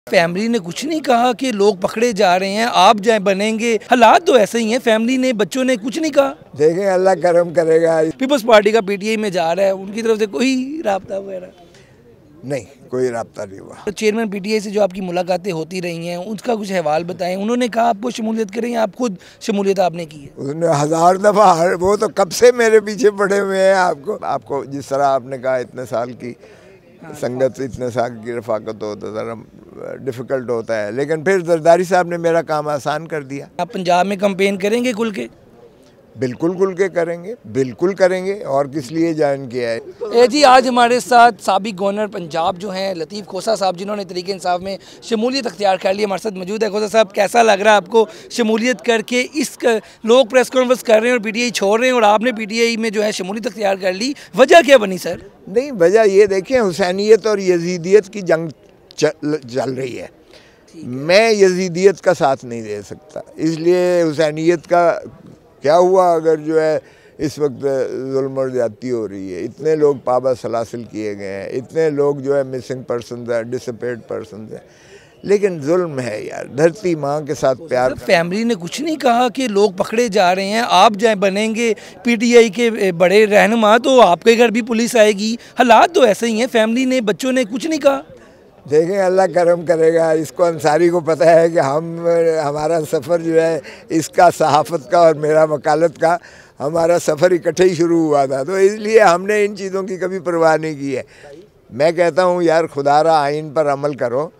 Family ने कुछ नहीं कहा कि लोग पकड़े जा रहे हैं, आप जाए बनेंगे, हालात तो ऐसे ही हैं। फैमिली ने, बच्चों ने कुछ नहीं कहा। देखें अल्लाह करम करेगा। पीपल्स पार्टी का पीटीआई में जा रहा है, उनकी तरफ से कोई राब्ता वगैरह नहीं, कोई राब्ता नहीं हुआ। तो चेयरमैन पीटीआई से जो आपकी मुलाकातें होती रही हैं, उसका कुछ अहवाल बताएं। उन्होंने कहा आपको शमूलियत करें, आप खुद शमूलियत आपने की है? उन्होंने 1000 दफ़ा, वो तो कब से मेरे पीछे पड़े हुए हैं। आपको जिस तरह आपने कहा इतने साल की संगत, इतने साल की रफाकत हो तो ज़रा डिफ़िकल्ट होता है, लेकिन फिर जरदारी साहब ने मेरा काम आसान कर दिया। आप पंजाब में कैंपेन करेंगे खुल के? बिल्कुल खुल के करेंगे, बिल्कुल करेंगे। और किस लिए ज्वाइन किया है? जी आज हमारे साथ साबिक गवर्नर पंजाब जो हैं लतीफ़ खोसा साहब, जिन्होंने तरीके इंसाफ में शमूलियत अख्तियार कर ली, हमारे साथ मौजूद है। खोसा साहब, कैसा लग रहा है आपको शमूलियत करके? लोग प्रेस कॉन्फ्रेंस कर रहे हैं और पीटीआई छोड़ रहे हैं, और आपने पीटीआई में जो है शमूलियत अख्तियार कर ली, वजह क्या बनी सर? नहीं, वजह ये देखें, हुसैनियत और यजीदियत की जंग चल रही है। मैं यजीदियत का साथ नहीं दे सकता, इसलिए हुसैनियत का क्या हुआ अगर जो है इस वक्त जुल्म और ज़्यादती हो रही है। इतने लोग पाबंद सलासिल किए गए हैं, इतने लोग जो है मिसिंग पर्सन है, डिसअपेयर्ड पर्सन है, लेकिन जुल्म है यार। धरती माँ के साथ प्यार। फैमिली ने कुछ नहीं कहा कि लोग पकड़े जा रहे हैं, आप जाए बनेंगे पीटीआई के बड़े रहनुमा, तो आपके घर भी पुलिस आएगी, हालात तो ऐसे ही हैं। फैमिली ने, बच्चों ने कुछ नहीं कहा। देखें अल्लाह करम करेगा। इसको अंसारी को पता है कि हमारा सफ़र जो है, इसका सहाफ़त का और मेरा वकालत का हमारा सफ़र इकट्ठे ही शुरू हुआ था, तो इसलिए हमने इन चीज़ों की कभी परवाह नहीं की है। मैं कहता हूँ यार, खुदारा आइन पर अमल करो,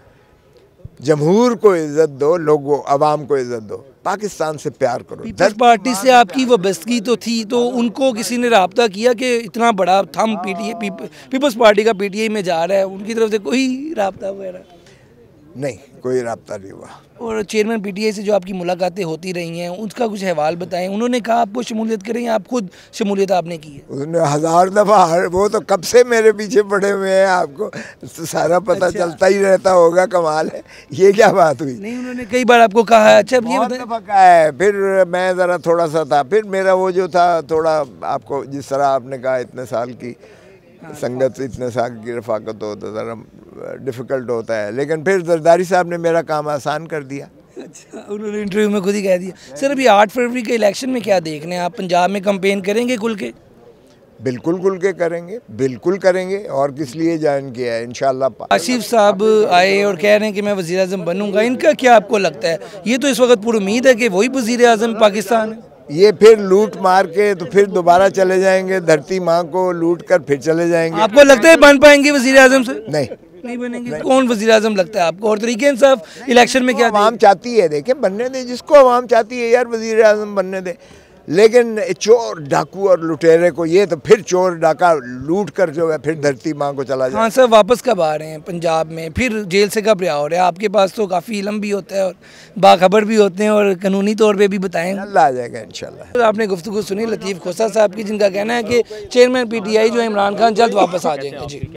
जमहूर को इज़्ज़त दो, लोगों अवाम को इज़्ज़त दो, पाकिस्तान से प्यार करो। पीपल्स पार्टी से आपकी वाबस्तगी तो थी, तो उनको किसी ने राब्ता किया कि इतना बड़ा थम पीपल्स पार्टी का पीटीआई में जा रहा है, उनकी तरफ से कोई राब्ता वगैरह? नहीं, कोई राब्ता नहीं हुआ। और चेयरमैन पीटीआई से जो आपकी मुलाकातें होती रही हैं, उसका कुछ अहवाल बताएं। उन्होंने कहा आपको शमूलियत करें, आप खुद शमूलियत आपने की है? उन्होंने 1000 दफ़ा, वो तो कब से मेरे पीछे पड़े हुए हैं। आपको तो सारा पता चलता ही रहता होगा। कमाल है, ये क्या बात हुई? नहीं, उन्होंने कई बार आपको कहा है। अच्छा, ये दफ़ा कहा है। फिर मैं ज़रा थोड़ा सा था, फिर मेरा वो जो था थोड़ा, आपको जिस तरह आपने कहा इतने साल की संगत, इतने साल की रफाकत हो तो ज़रा डिफ़िकल्ट होता है, लेकिन फिर जरदारी साहब ने मेरा काम आसान कर दिया। अच्छा, उन्होंने इंटरव्यू में खुद ही कह दिया। सर, अभी 8 फरवरी के इलेक्शन में क्या देख रहे हैं आप? पंजाब में कैंपेन करेंगे खुल के? बिल्कुल खुल के करेंगे, बिल्कुल करेंगे। और किस लिए ज्वाइन किया है? इंशाल्लाह। आसिफ साहब आए और कह रहे हैं कि मैं वज़ीर आज़म बनूंगा, इनका क्या आपको लगता है? ये तो इस वक्त पूरी उम्मीद है कि वही वज़ीर आज़म पाकिस्तान है। ये फिर लूट मार के तो फिर दोबारा चले जाएंगे, धरती माँ को लूट कर फिर चले जाएंगे। आपको लगता है बन पाएंगे वज़ीर आज़म से? नहीं बनेंगे। कौन वज़ीर आज़म लगता है आपको? और तरीके इंसाफ इलेक्शन में क्या आवाम चाहती है? देखें, बनने दें जिसको आवाम चाहती है यार, वज़ीर आज़म बनने दें। लेकिन चोर डाकू और लुटेरे को, ये तो फिर चोर डाका लूट कर जो है फिर धरती माँ को चला जाए। हाँ सर, वापस कब आ रहे हैं पंजाब में? फिर जेल से कब रिहा हो रहे हैं? आपके पास तो काफ़ी इल्म भी होता है और बाखबर भी होते हैं, और कानूनी तौर पे भी बताएं। अल्लाह आ जाएगा इंशाल्लाह। आपने गुफ्तगू सुनी लतीफ़ खोसा साहब की, जिनका कहना है कि चेयरमैन पीटीआई जो इमरान खान जल्द वापस आ जाएंगे। जी।